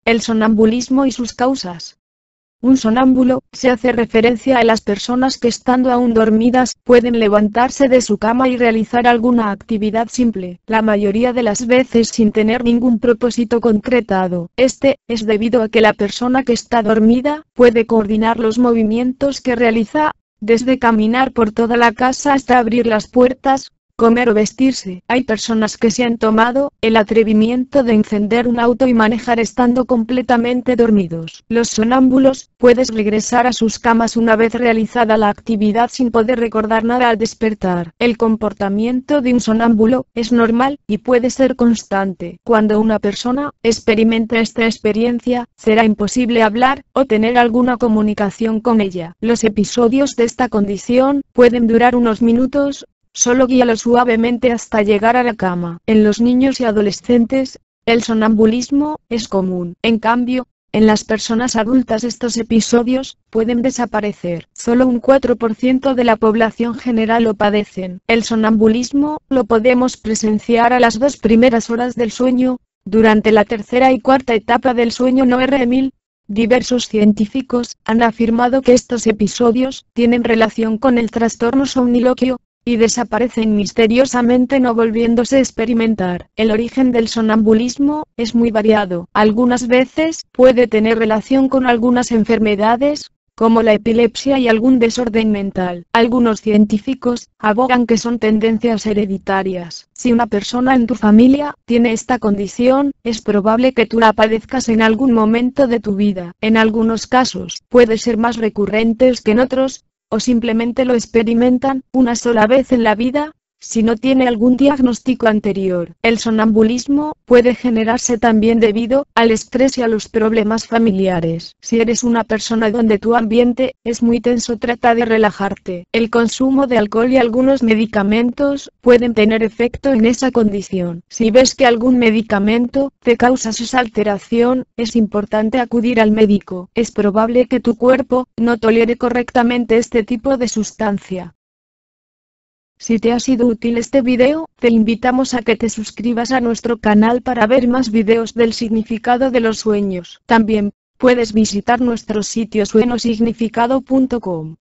El sonambulismo y sus causas. Un sonámbulo, se hace referencia a las personas que estando aún dormidas, pueden levantarse de su cama y realizar alguna actividad simple, la mayoría de las veces sin tener ningún propósito concretado. Este, es debido a que la persona que está dormida, puede coordinar los movimientos que realiza, desde caminar por toda la casa hasta abrir las puertas, comer o vestirse. Hay personas que se han tomado el atrevimiento de encender un auto y manejar estando completamente dormidos. Los sonámbulos, pueden regresar a sus camas una vez realizada la actividad sin poder recordar nada al despertar. El comportamiento de un sonámbulo es normal y puede ser constante. Cuando una persona experimente esta experiencia, será imposible hablar o tener alguna comunicación con ella. Los episodios de esta condición pueden durar unos minutos. Solo guíalo suavemente hasta llegar a la cama. En los niños y adolescentes, el sonambulismo es común. En cambio, en las personas adultas estos episodios pueden desaparecer. Solo un 4% de la población general lo padecen. El sonambulismo lo podemos presenciar a las 2 primeras horas del sueño, durante la tercera y cuarta etapa del sueño no REM. Diversos científicos han afirmado que estos episodios tienen relación con el trastorno somniloquio, y desaparecen misteriosamente no volviéndose a experimentar. El origen del sonambulismo es muy variado. Algunas veces puede tener relación con algunas enfermedades, como la epilepsia y algún desorden mental. Algunos científicos abogan que son tendencias hereditarias. Si una persona en tu familia tiene esta condición, es probable que tú la padezcas en algún momento de tu vida. En algunos casos, puede ser más recurrentes que en otros, o simplemente lo experimentan una sola vez en la vida, si no tiene algún diagnóstico anterior. El sonambulismo puede generarse también debido al estrés y a los problemas familiares. Si eres una persona donde tu ambiente es muy tenso, trata de relajarte. El consumo de alcohol y algunos medicamentos pueden tener efecto en esa condición. Si ves que algún medicamento te causa esa alteración, es importante acudir al médico. Es probable que tu cuerpo no tolere correctamente este tipo de sustancia. Si te ha sido útil este video, te invitamos a que te suscribas a nuestro canal para ver más videos del significado de los sueños. También puedes visitar nuestro sitio sueñosignificado.com.